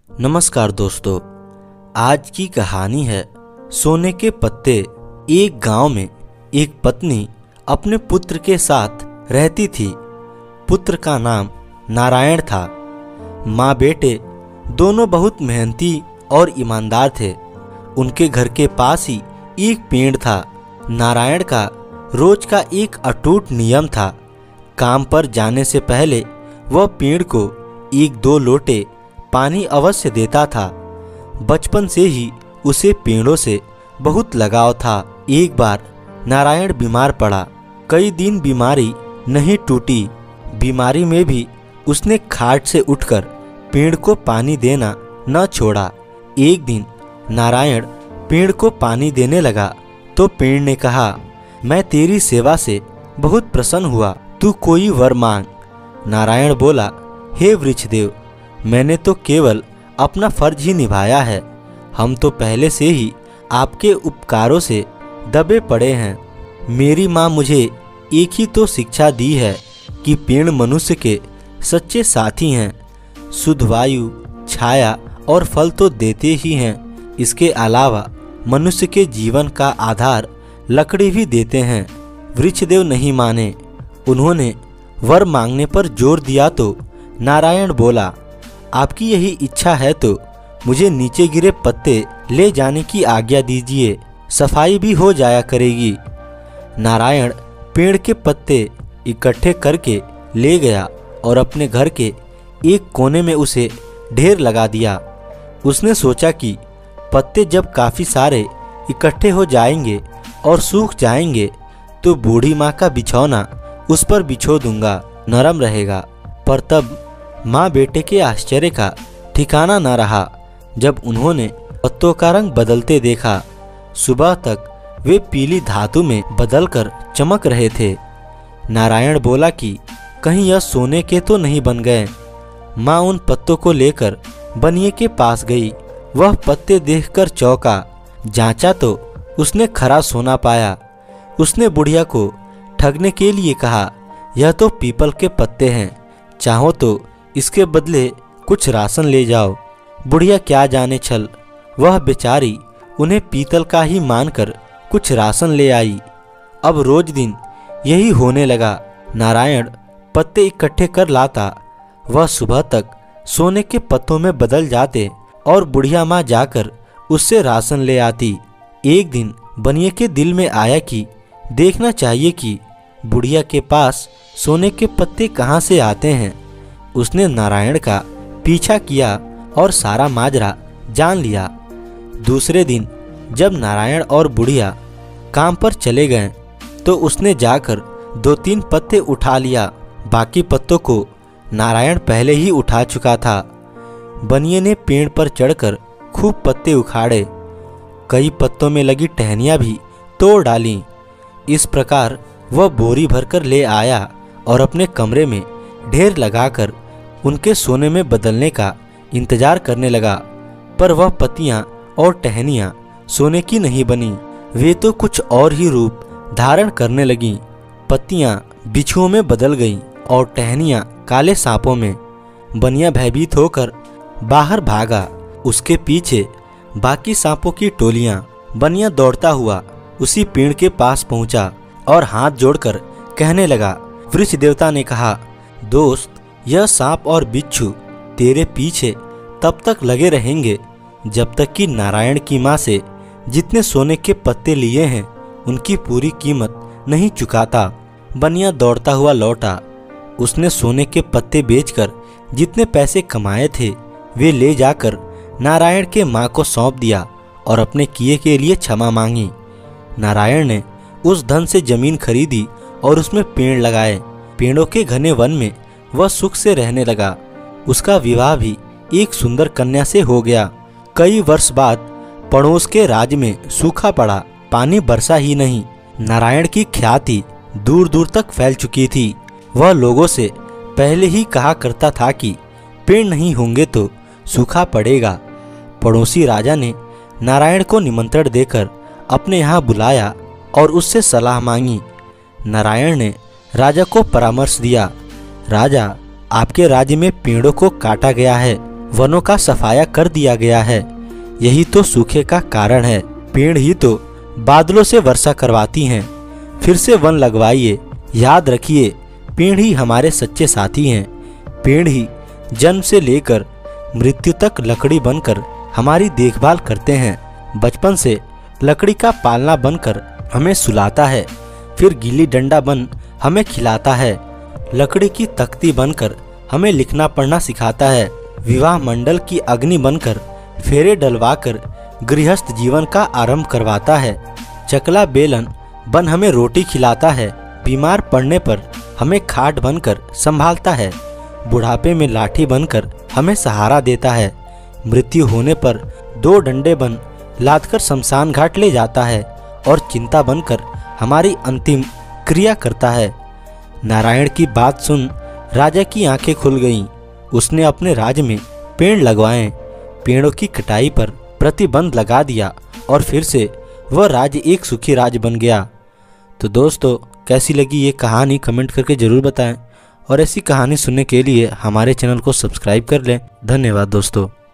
नमस्कार दोस्तों, आज की कहानी है सोने के पत्ते। एक गांव में एक पत्नी अपने पुत्र के साथ रहती थी। पुत्र का नाम नारायण था। माँ बेटे दोनों बहुत मेहनती और ईमानदार थे। उनके घर के पास ही एक पेड़ था। नारायण का रोज का एक अटूट नियम था। काम पर जाने से पहले वह पेड़ को 1-2 लोटे पानी अवश्य देता था। बचपन से ही उसे पेड़ों से बहुत लगाव था। एक बार नारायण बीमार पड़ा। कई दिन बीमारी नहीं टूटी। बीमारी में भी उसने खाट से उठकर पेड़ को पानी देना न छोड़ा। एक दिन नारायण पेड़ को पानी देने लगा तो पेड़ ने कहा, मैं तेरी सेवा से बहुत प्रसन्न हुआ, तू कोई वर मांग। नारायण बोला, हे वृक्षदेव, मैंने तो केवल अपना फर्ज ही निभाया है। हम तो पहले से ही आपके उपकारों से दबे पड़े हैं। मेरी माँ मुझे एक ही तो शिक्षा दी है कि पेड़ मनुष्य के सच्चे साथी हैं। शुद्ध वायु, छाया और फल तो देते ही हैं, इसके अलावा मनुष्य के जीवन का आधार लकड़ी भी देते हैं। वृक्षदेव नहीं माने। उन्होंने वर मांगने पर जोर दिया तो नारायण बोला, आपकी यही इच्छा है तो मुझे नीचे गिरे पत्ते ले जाने की आज्ञा दीजिए, सफाई भी हो जाया करेगी। नारायण पेड़ के पत्ते इकट्ठे करके ले गया और अपने घर के एक कोने में उसे ढेर लगा दिया। उसने सोचा कि पत्ते जब काफ़ी सारे इकट्ठे हो जाएंगे और सूख जाएंगे तो बूढ़ी माँ का बिछौना उस पर बिछो दूंगा, नरम रहेगा। पर तब माँ बेटे के आश्चर्य का ठिकाना न रहा जब उन्होंने पत्तों का रंग बदलते देखा। सुबह तक वे पीली धातु में बदलकर चमक रहे थे। नारायण बोला कि कहीं यह सोने के तो नहीं बन गए। माँ उन पत्तों को लेकर बनिए के पास गई। वह पत्ते देखकर चौंका। जांचा तो उसने खरा सोना पाया। उसने बुढ़िया को ठगने के लिए कहा, यह तो पीपल के पत्ते हैं, चाहो तो इसके बदले कुछ राशन ले जाओ। बुढ़िया क्या जाने छल, वह बेचारी उन्हें पीतल का ही मानकर कुछ राशन ले आई। अब रोज दिन यही होने लगा। नारायण पत्ते इकट्ठे कर लाता, वह सुबह तक सोने के पत्तों में बदल जाते और बुढ़िया माँ जाकर उससे राशन ले आती। एक दिन बनिए के दिल में आया कि देखना चाहिए कि बुढ़िया के पास सोने के पत्ते कहाँ से आते हैं। उसने नारायण का पीछा किया और सारा माजरा जान लिया। दूसरे दिन जब नारायण और बुढ़िया काम पर चले गए तो उसने जाकर 2-3 पत्ते उठा लिया। बाकी पत्तों को नारायण पहले ही उठा चुका था। बनिए ने पेड़ पर चढ़कर खूब पत्ते उखाड़े। कई पत्तों में लगी टहनियाँ भी तोड़ डाली। इस प्रकार वह बोरी भरकर ले आया और अपने कमरे में ढेर लगाकर उनके सोने में बदलने का इंतजार करने लगा। पर वह पत्तियां और टहनियां सोने की नहीं बनी, वे तो कुछ और ही रूप धारण करने लगीं। पत्तियां बिच्छुओं में बदल गईं और टहनियां काले सांपों में। बनिया भयभीत होकर बाहर भागा। उसके पीछे बाकी सांपों की टोलियां। बनिया दौड़ता हुआ उसी पेड़ के पास पहुंचा और हाथ जोड़कर कहने लगा, वृक्ष देवता ने कहा, दोस्त, यह सांप और बिच्छू तेरे पीछे तब तक लगे रहेंगे जब तक कि नारायण की माँ से जितने सोने के पत्ते लिए हैं उनकी पूरी कीमत नहीं चुकाता। बनिया दौड़ता हुआ लौटा। उसने सोने के पत्ते बेचकर जितने पैसे कमाए थे वे ले जाकर नारायण के माँ को सौंप दिया और अपने किए के लिए क्षमा मांगी। नारायण ने उस धन से जमीन खरीदी और उसमें पेड़ लगाए। पेड़ों के घने वन में वह सुख से रहने लगा। उसका विवाह भी एक सुंदर कन्या से हो गया। कई वर्ष बाद पड़ोस के राज्य में सूखा पड़ा, पानी बरसा ही नहीं। नारायण की ख्याति दूर दूर तक फैल चुकी थी। वह लोगों से पहले ही कहा करता था कि पेड़ नहीं होंगे तो सूखा पड़ेगा। पड़ोसी राजा ने नारायण को निमंत्रण देकर अपने यहाँ बुलाया और उससे सलाह मांगी। नारायण ने राजा को परामर्श दिया, राजा, आपके राज्य में पेड़ों को काटा गया है वनों का सफाया कर दिया गया है। यही तो सूखे का कारण है। पेड़ ही तो बादलों से वर्षा करवाती हैं। फिर से वन लगवाइए, याद रखिए पेड़ ही हमारे सच्चे साथी हैं। पेड़ ही जन्म से लेकर मृत्यु तक लकड़ी बनकर हमारी देखभाल करते हैं। बचपन से लकड़ी का पालना बनकर हमें सुलाता है, फिर गिल्ली डंडा बन हमें खिलाता है। लकड़ी की तख्ती बनकर हमें लिखना पढ़ना सिखाता है। विवाह मंडल की अग्नि बनकर फेरे डलवाकर गृहस्थ जीवन का आरंभ करवाता है। चकला बेलन बन हमें रोटी खिलाता है। बीमार पड़ने पर हमें खाट बनकर संभालता है। बुढ़ापे में लाठी बनकर हमें सहारा देता है। मृत्यु होने पर 2 डंडे बन लादकर शमशान घाट ले जाता है और चिंता बनकर हमारी अंतिम क्रिया करता है। नारायण की बात सुन राजा की आंखें खुल गईं। उसने अपने राज्य में पेड़ लगवाए, पेड़ों की कटाई पर प्रतिबंध लगा दिया और फिर से वह राज्य एक सुखी राज्य बन गया। तो दोस्तों, कैसी लगी ये कहानी कमेंट करके ज़रूर बताएं और ऐसी कहानी सुनने के लिए हमारे चैनल को सब्सक्राइब कर लें। धन्यवाद दोस्तों।